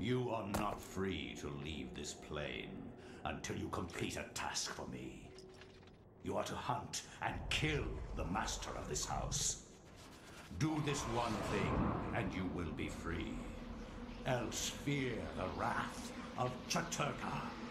You are not free to leave this plane until you complete a task for me. You are to hunt and kill the master of this house. Do this one thing, and you will be free. Else fear the wrath of Chattur'gha.